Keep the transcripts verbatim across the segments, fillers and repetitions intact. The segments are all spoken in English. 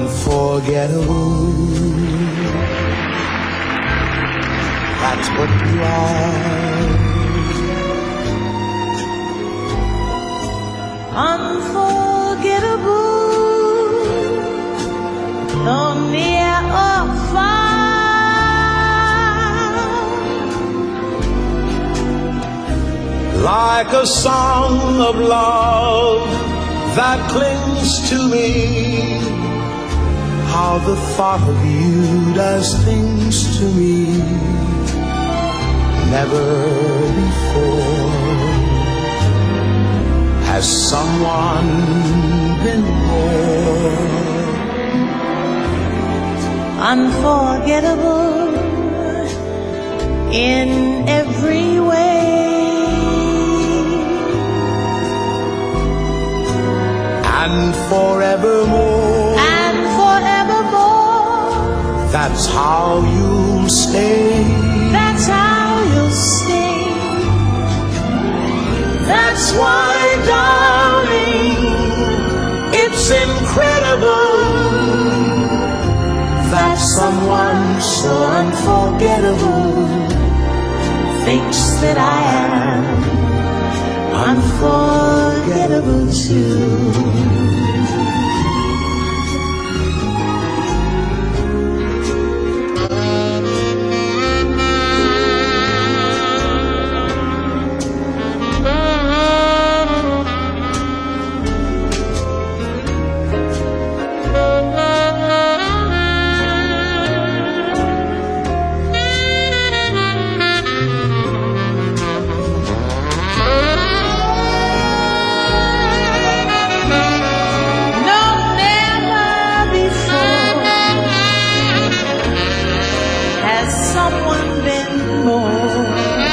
Unforgettable, that's what you are. Unforgettable, though near or far, like a song of love that clings to me. How the thought of you does things to me never before has someone been more unforgettable in every way. And forevermore, and forevermore, that's how you'll stay. That's how you'll stay. That's why, darling, it's incredible that someone so unforgettable thinks that I am unforgettable too. Someone been more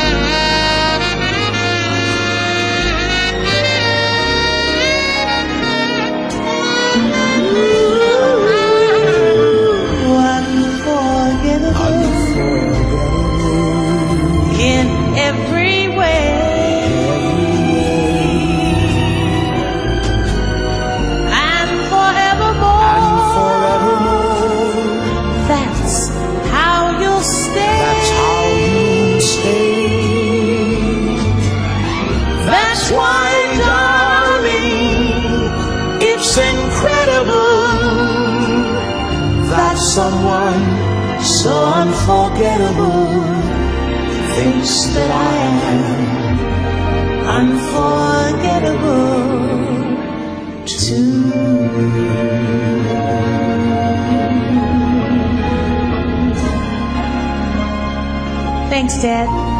unforgettable in every way. And forevermore, that's how you'll stay. That's how you stay. That's why, darling, it's incredible that someone so unforgettable thinks that I am unforgettable too. Thanks, Dad.